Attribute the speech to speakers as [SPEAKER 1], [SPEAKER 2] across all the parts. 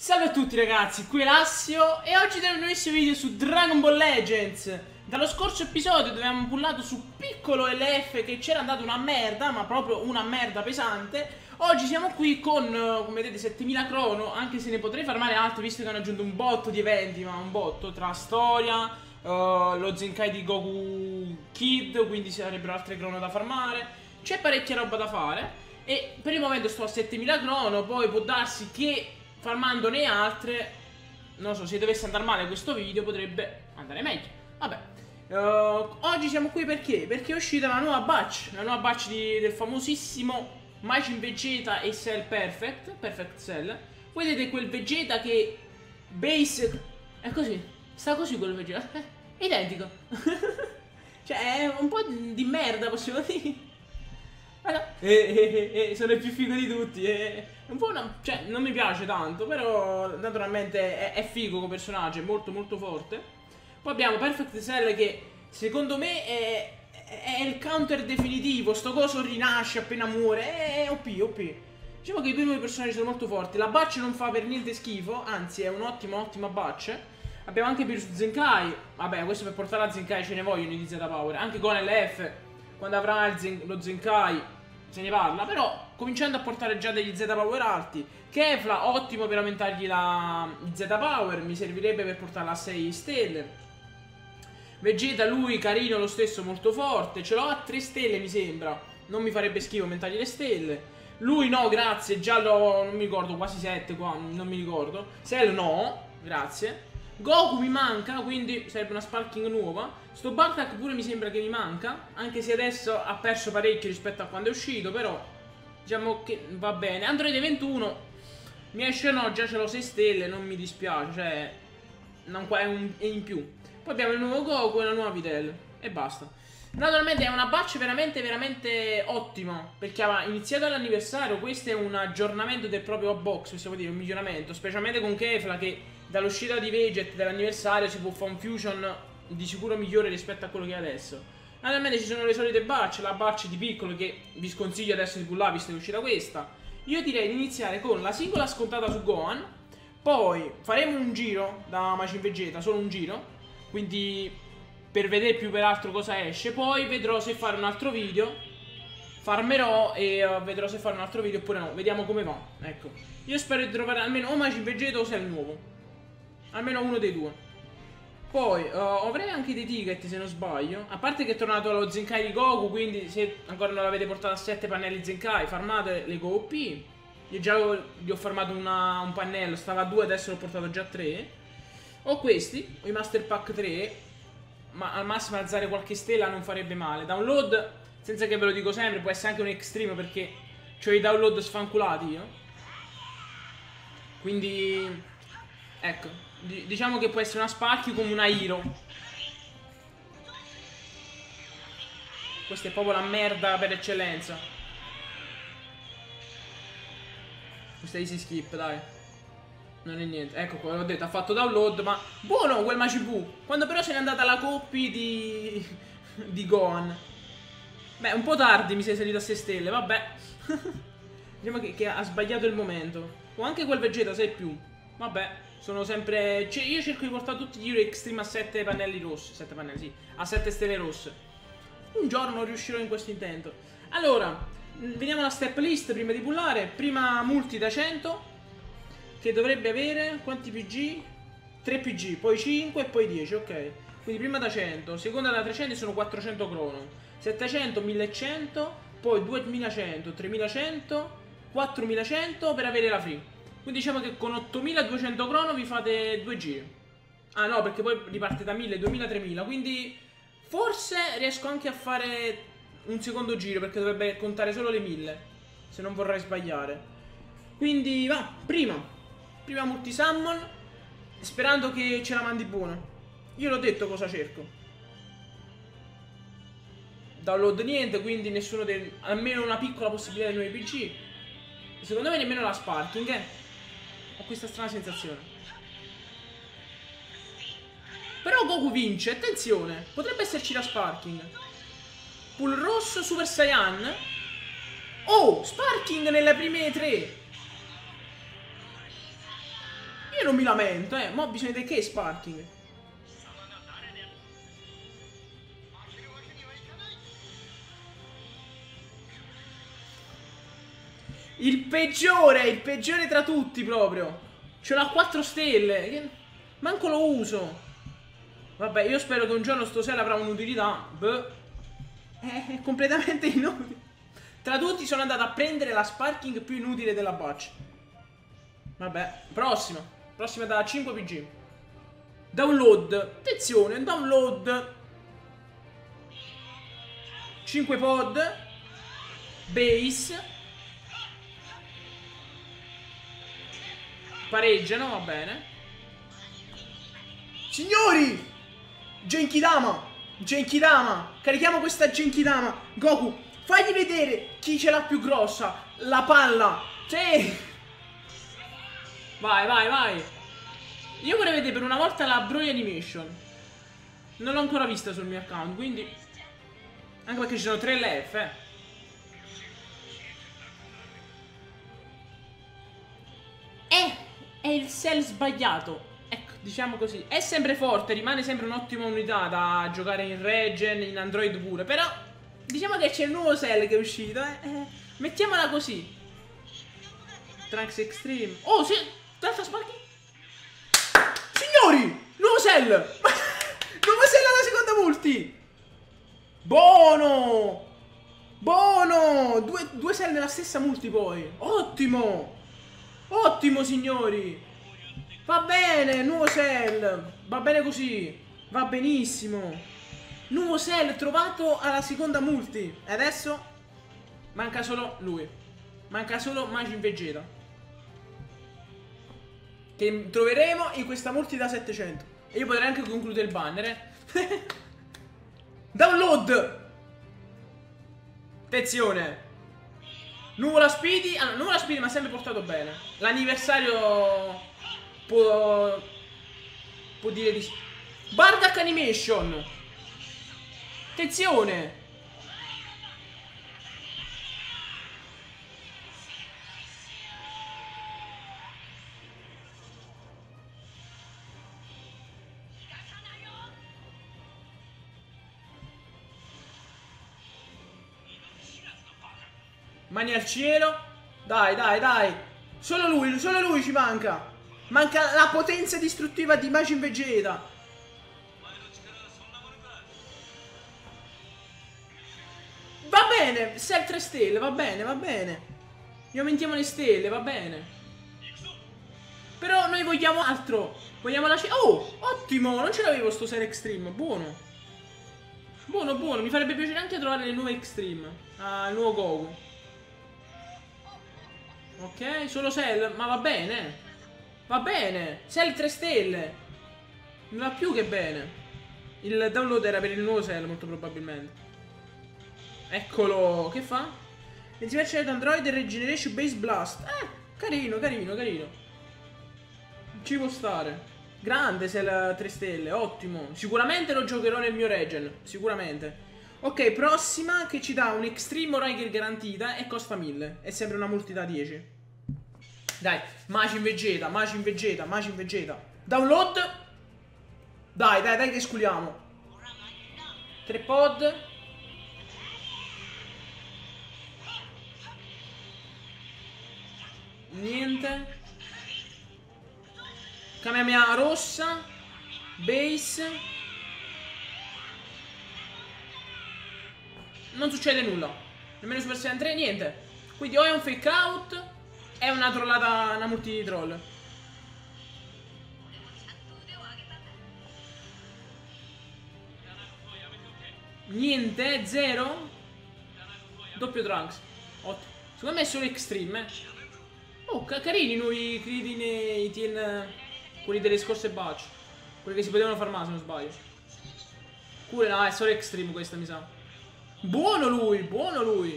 [SPEAKER 1] Salve a tutti ragazzi, qui è Lassio e oggi abbiamo un nuovissimo video su Dragon Ball Legends. Dallo scorso episodio dove abbiamo pullato su piccolo LF che c'era andata una merda, ma proprio una merda pesante. Oggi siamo qui con, come vedete, 7000 crono, anche se ne potrei farmare altri visto che hanno aggiunto un botto di eventi, ma un botto, tra storia, lo Zenkai di Goku Kid, quindi sarebbero altre crono da farmare. C'è parecchia roba da fare e per il momento sto a 7000 crono, poi può darsi che farmandone altre, non so, se dovesse andare male questo video potrebbe andare meglio. Vabbè, oggi siamo qui perché? Perché è uscita la nuova batch del famosissimo Majin Vegeta e Cell Perfect Cell. Vedete quel Vegeta che base è così, sta così quello Vegeta, è identico. Cioè è un po' di merda, possiamo dire. Sono il più figo di tutti. Un po' cioè, non mi piace tanto, però naturalmente è figo come personaggio, è molto molto forte. Poi abbiamo Perfect Cell che secondo me è il counter definitivo. Sto coso rinasce appena muore. È OP. Diciamo che i due nuovi personaggi sono molto forti. La batch non fa per niente schifo, anzi è un'ottima batch. Abbiamo anche Beerus Zenkai. Vabbè, questo per portare a Zenkai ce ne vogliono di Z Power. Anche con LF, quando avrà lo Zenkai se ne parla, però cominciando a portare già degli Z Power alti. Kefla, ottimo per aumentargli la Z Power, mi servirebbe per portarla a 6 stelle. Vegeta, lui carino lo stesso, molto forte, ce l'ho a 3 stelle mi sembra, non mi farebbe schifo aumentargli le stelle. Lui no, grazie, già l'ho, non mi ricordo, quasi 7 qua, non mi ricordo. Cell no, grazie. Goku mi manca, quindi sarebbe una Sparking nuova. Sto Bartak pure mi sembra che mi manca, anche se adesso ha perso parecchio rispetto a quando è uscito, però diciamo che va bene. Android 21 mi esce no, già ce l'ho 6 stelle, non mi dispiace, cioè è in più. Poi abbiamo il nuovo Goku e la nuova Videl e basta. Naturalmente è una batch veramente ottima, perché aveva iniziato all'anniversario. Questo è un aggiornamento del proprio box, possiamo dire, un miglioramento, specialmente con Kefla che dall'uscita di Veget dell'anniversario si può fare un fusion di sicuro migliore rispetto a quello che è adesso. Naturalmente ci sono le solite batch, la batch di piccolo che vi sconsiglio adesso di pullare visto che è uscita questa. Io direi di iniziare con la singola scontata su Gohan, poi faremo un giro da Majin Vegeta, solo un giro, quindi per vedere più per altro cosa esce. Poi vedrò se fare un altro video, farmerò e vedrò se fare un altro video oppure no, vediamo come va. Ecco, io spero di trovare almeno o Majin Vegeta o Cell nuovo, almeno uno dei due. Poi avrei anche dei ticket se non sbaglio. A parte che è tornato allo Zenkai di Goku, quindi se ancora non l'avete portato a 7 pannelli Zenkai, farmate le GoP. Io già gli ho farmato un pannello, stava a 2, adesso l'ho portato già a 3. Ho questi, ho i Master Pack 3, ma al massimo alzare qualche stella non farebbe male. Download, senza che ve lo dico sempre, può essere anche un extreme perché ho i download sfanculati io. Quindi, ecco. Diciamo che può essere una Sparky come una Hero. Questa è proprio la merda per eccellenza. Questa easy skip, dai. Non è niente. Ecco qua, l'ho detto, ha fatto download, ma buono quel Majin Buu. Quando però se n'è andata la copy di Gohan. Beh, un po' tardi mi sei salito a 6 stelle, vabbè. Diciamo che ha sbagliato il momento. O anche quel Vegeta 6 più. Vabbè. Sono sempre... Cioè, io cerco di portare tutti gli Hero Extreme a 7 pannelli rossi. 7 pannelli, sì. A 7 stelle rosse. Un giorno riuscirò in questo intento. Allora, vediamo la step list prima di pullare. Prima multi da 100. Che dovrebbe avere... Quanti PG? 3 PG, poi 5 e poi 10, ok. Quindi prima da 100. Seconda da 300 sono 400 crono. 700, 1100. Poi 2100, 3100. 4100 per avere la free. Quindi diciamo che con 8200 crono vi fate 2 giri. Ah no, perché poi riparte da 1000, 2000, 3000. Quindi forse riesco anche a fare un secondo giro, perché dovrebbe contare solo le 1000, se non vorrei sbagliare. Quindi va, prima multisummon, sperando che ce la mandi buona. Io l'ho detto cosa cerco. Download niente, quindi nessuno almeno una piccola possibilità di nuovi PG. Secondo me nemmeno la Sparking, Ho questa strana sensazione. Però Goku vince, attenzione. Potrebbe esserci la Sparking. Pull rosso Super Saiyan. Oh, Sparking nelle prime 3. io non mi lamento, mo bisogna vedere che è Sparking. Il peggiore tra tutti proprio. Ce l'ha 4 stelle. Manco lo uso. Vabbè, io spero che un giorno sto Cell avrà un'utilità. Beh, è completamente inutile. Tra tutti sono andato a prendere la Sparking più inutile della batch. Vabbè, prossima. Prossima da 5 PG. Download. Attenzione, download. 5 pod. Base. Pareggiano, va bene. Signori! Genkidama! Carichiamo questa Genkidama! Goku, fagli vedere chi ce l'ha più grossa! La palla! Sì! Vai, vai, vai! Io vorrei vedere per una volta la Broly Animation. Non l'ho ancora vista sul mio account, quindi... Anche perché ci sono 3 LF, È il Cell sbagliato. Ecco, diciamo così. È sempre forte, rimane sempre un'ottima unità da giocare in Regen, in Android pure. Però, diciamo che c'è il nuovo Cell che è uscito, mettiamola così. Trunks Extreme. Oh, sì! Delta Sparking. Signori! Nuovo Cell! Nuovo Cell alla seconda multi! Buono! Buono! Due Cell nella stessa multi poi. Ottimo! Ottimo, signori! Va bene, nuovo Cell! Va bene così! Va benissimo! Nuovo Cell trovato alla seconda multi! E adesso manca solo lui. Manca solo Majin Vegeta, che troveremo in questa multi da 700. E io potrei anche concludere il banner, Download! Attenzione! Nuvola Speedy. Allora, Nuvola Speedy mi ha sempre portato bene. L'anniversario può dire di sì. Bardock Animation. Attenzione. Mani al cielo. Dai, dai, dai. Solo lui ci manca. Manca la potenza distruttiva di Majin Vegeta. Va bene, Cell 3 stelle, va bene, va bene. Gli aumentiamo le stelle, va bene. Però noi vogliamo altro. Vogliamo la... Oh, ottimo, non ce l'avevo sto Cell Extreme, buono. Buono, buono, mi farebbe piacere anche trovare le nuove Extreme. Ah, il nuovo Goku. Ok, solo Cell, ma va bene. Va bene, Cell 3 stelle. Non va più che bene. Il download era per il nuovo Cell, molto probabilmente. Eccolo, che fa? Insieme Android e Regeneration Base Blast. Carino, carino, carino. Ci può stare. Grande Cell 3 stelle, ottimo. Sicuramente lo giocherò nel mio Regen, sicuramente. Ok, prossima che ci dà un Extreme Riker garantita e costa 1000. È sempre una multi da 10. Dai, Majin Vegeta, Majin Vegeta, Majin Vegeta. Download. Dai, dai, dai che sculiamo. 3 pod. Niente. Kamehameha rossa. Base. Non succede nulla. Nemmeno Super Saiyan 3, niente. Quindi o è un fake out, è una trollata, una multi troll. Niente, zero. Doppio Trunks. Ottimo. Secondo me è solo Extreme, Oh, carini noi Krillin e i Tien, quelli delle scorse batch. Quelli che si potevano farmare se non sbaglio. Pure no, è solo Extreme questa mi sa. Buono lui, buono lui.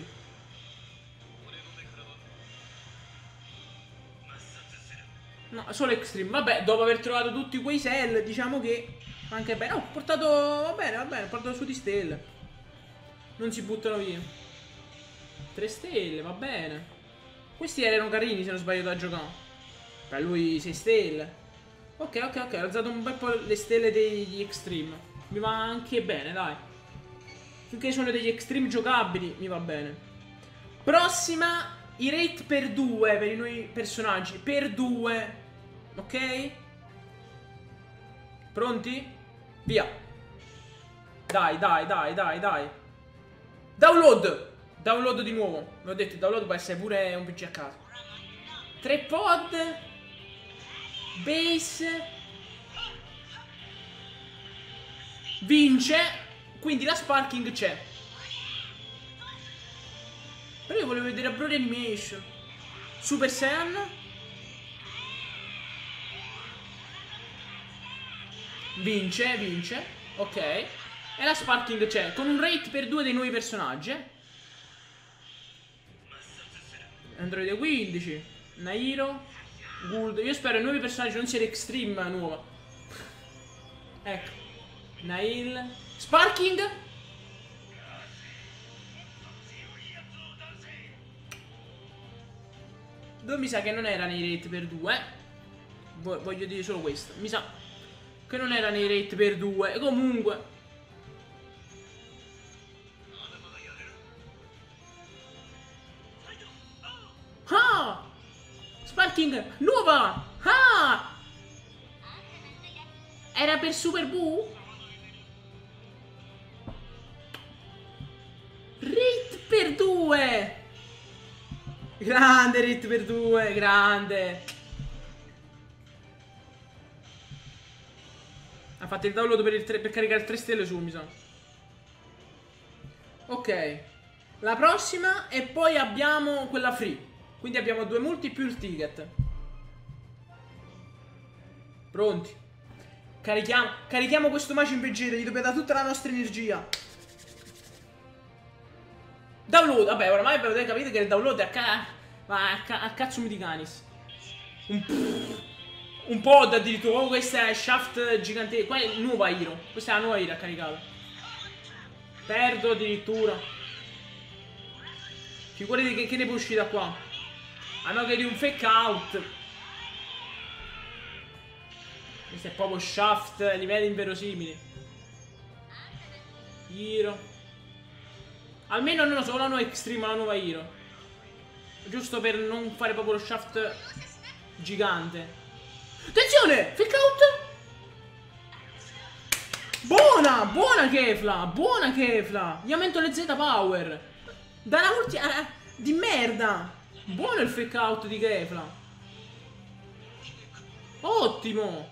[SPEAKER 1] No, solo Extreme. Vabbè, dopo aver trovato tutti quei Cell, diciamo che anche bene. Oh, ho portato, va bene, ho portato su di stelle. Non si buttano via. 3 stelle, va bene. Questi erano carini se non sbaglio da giocare. Per lui 6 stelle. Ok, ok, ok. Ho alzato un bel po' le stelle degli Extreme. Mi va anche bene, dai. Finché sono degli Extreme giocabili, mi va bene. Prossima, i rate per 2 per i nuovi personaggi. Per 2. Ok? Pronti? Via. Dai, dai, dai, dai, dai. Download. Download di nuovo. Mi ho detto, il download può essere pure un PC a caso. 3 pod. Base. Vince. Quindi la sparking c'è. Però io volevo vedere a Broly Animation. Super Saiyan. Vince, vince. Ok. E la sparking c'è. Con un rate per 2 dei nuovi personaggi. Android 15. Nairo. Gould. Io spero i nuovi personaggi non sia l'Extreme nuova. Ecco. Nail. Sparking. Mi sa che non era nei rate per 2. Voglio dire solo questo. Mi sa che non era nei rate per 2. E comunque ah! Sparking nuova! Ah! Era per Super Buu? Rate per 2! Grande rate per 2, grande. Ha fatto il download per caricare 3 stelle su, mi sa. Ok. La prossima e poi abbiamo quella free. Quindi abbiamo 2 multi più il ticket. Pronti. Carichiamo questo Majin Vegeta, gli dobbiamo dare tutta la nostra energia. Download, vabbè, oramai avete capito che il download è a cazzo di canis. Un pod addirittura. Oh, questa è Shaft gigante. Qua è nuova Hero. Questa è la nuova Hero caricata. Perdo addirittura. Figurati che ne può uscire da qua. Ah no, che di un fake out. Questo è proprio Shaft livelli inverosimili. Hero. Almeno non lo so, la nuova Extreme, la nuova Hero. Giusto per non fare proprio lo Shaft gigante. Attenzione! Fake out! Buona! Buona Kefla! Buona Kefla! Gli aumento le Z power! Da una ulti di merda! Buono il fake out di Kefla! Ottimo!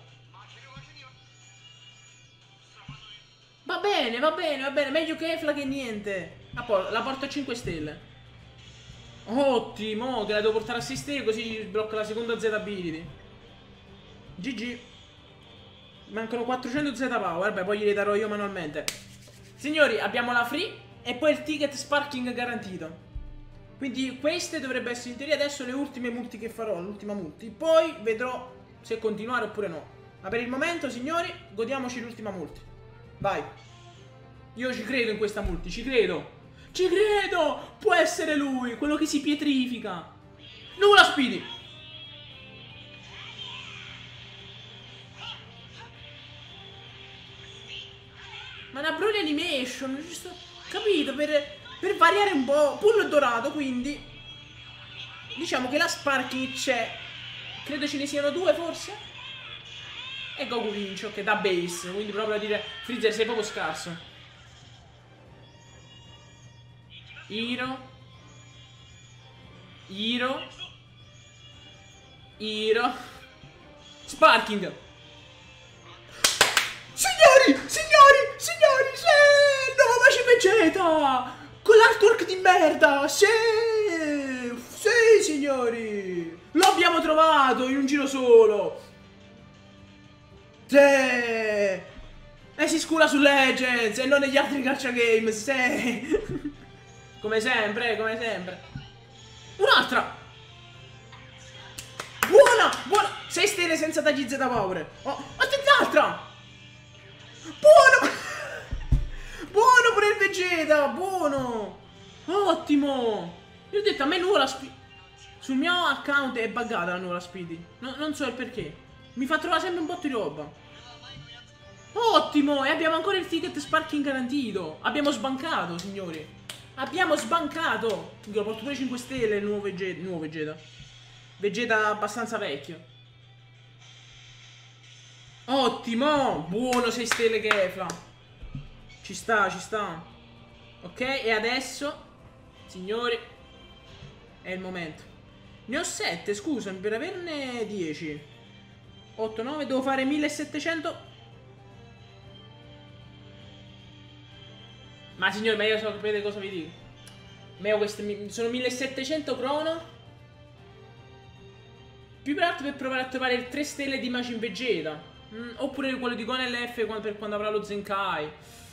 [SPEAKER 1] Va bene, va bene, va bene. Meglio Kefla che niente. La porto a 5 stelle. Ottimo, che la devo portare a 6 stelle così blocca la seconda Z ability. GG. Mancano 400 Z power. Vabbè, poi glieli darò io manualmente. Signori, abbiamo la free e poi il ticket sparking garantito. Quindi queste dovrebbero essere in teoria adesso le ultime multi che farò. L'ultima multi. Poi vedrò se continuare oppure no. Ma per il momento, signori, godiamoci l'ultima multi. Vai. Io ci credo in questa multi, ci credo. Ci credo! Può essere lui, quello che si pietrifica. Nulla Speedy. Ma una Broly Animation, giusto? Capito? Per variare un po'. Pullo dorato, quindi diciamo che la Sparking c'è. Credo ce ne siano 2 forse. E Goku vince, ok, da base. Quindi proprio a dire Freezer sei proprio scarso. Hero. Sparking. Signori, sì, nuovo Majin Vegeta con l'artwork di merda. Sì, signori, lo abbiamo trovato in un giro solo. Sì. E si scula su Legends e non negli altri Gacha Games. Sì. Come sempre, come sempre. Un'altra. Buona. 6 stelle senza tagli Z power. Oh, l'altra. Buono. Buono pure il Vegeta. Buono. Ottimo. Io ho detto a me nuova la Speedy. Sul mio account è buggata la nuova Speedy. Non so il perché. Mi fa trovare sempre un botto di roba. Ottimo! E abbiamo ancora il ticket sparking garantito. Abbiamo sbancato, signori. Abbiamo sbancato. Io porto pure 5 stelle il nuovo Vegeta. Nuovo Vegeta. Vegeta abbastanza vecchio. Ottimo! Buono 6 stelle Kefla. Ci sta, ci sta. Ok, e adesso, signori, è il momento. Ne ho 7, scusami, per averne 10. 8, 9, devo fare 1700. Ma signori, ma io so, sapete cosa vi dico? Ma io queste sono 1700 crono. Più per altro per provare a trovare il 3 stelle di Majin Vegeta. Oppure quello di Gon LF per quando avrà lo Zenkai.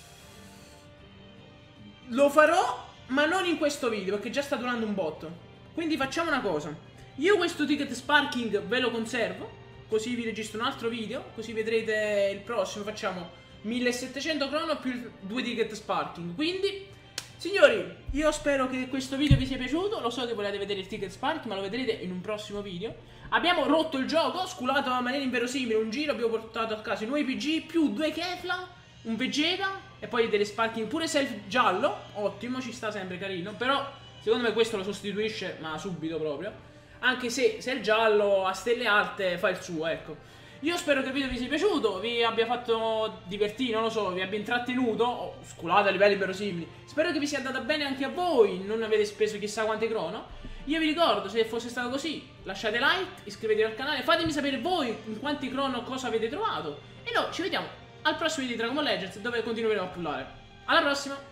[SPEAKER 1] Lo farò, ma non in questo video, perché già sta durando un botto. Quindi facciamo una cosa. Io questo ticket sparking ve lo conservo, così vi registro un altro video, così vedrete il prossimo. Facciamo 1700 crono più 2 ticket sparking. Quindi, signori, io spero che questo video vi sia piaciuto. Lo so che volete vedere il ticket sparking, ma lo vedrete in un prossimo video. Abbiamo rotto il gioco, sculato in maniera inverosimile un giro, abbiamo portato a casa i nuovi PG più 2 Kefla, un Vegeta e poi delle sparking, pure self giallo. Ottimo, ci sta sempre, carino. Però secondo me questo lo sostituisce, ma subito proprio. Anche se il giallo a stelle alte fa il suo, ecco. Io spero che il video vi sia piaciuto, vi abbia fatto divertire, non lo so, vi abbia intrattenuto, scusate a livelli verosimili. Spero che vi sia andata bene anche a voi, non avete speso chissà quante crono. Io vi ricordo, se fosse stato così, lasciate like, iscrivetevi al canale, fatemi sapere voi in quanti crono cosa avete trovato. E noi ci vediamo al prossimo video di Dragon Ball Legends, dove continueremo a pullare. Alla prossima!